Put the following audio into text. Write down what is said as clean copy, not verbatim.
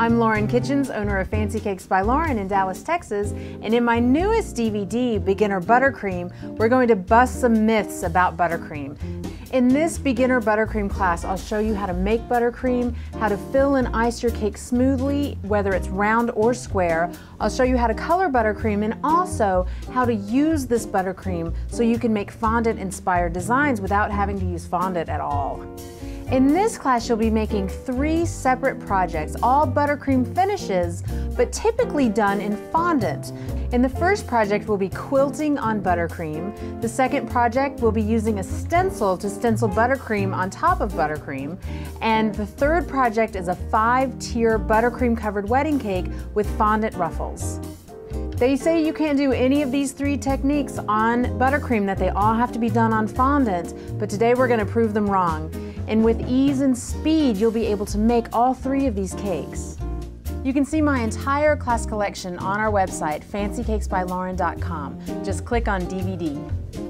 I'm Lauren Kitchens, owner of Fancy Cakes by Lauren in Dallas, Texas, and in my newest DVD, Beginner Buttercream, we're going to bust some myths about buttercream. In this beginner buttercream class, I'll show you how to make buttercream, how to fill and ice your cake smoothly, whether it's round or square. I'll show you how to color buttercream and also how to use this buttercream so you can make fondant-inspired designs without having to use fondant at all. In this class, you'll be making 3 separate projects, all buttercream finishes, but typically done in fondant. In the first project, we'll be quilting on buttercream. The second project, we'll be using a stencil to stencil buttercream on top of buttercream. And the third project is a 5-tier buttercream covered wedding cake with fondant ruffles. They say you can't do any of these 3 techniques on buttercream, that they all have to be done on fondant, but today we're going to prove them wrong. And with ease and speed, you'll be able to make all 3 of these cakes. You can see my entire class collection on our website, fancycakesbylauren.com. Just click on DVD.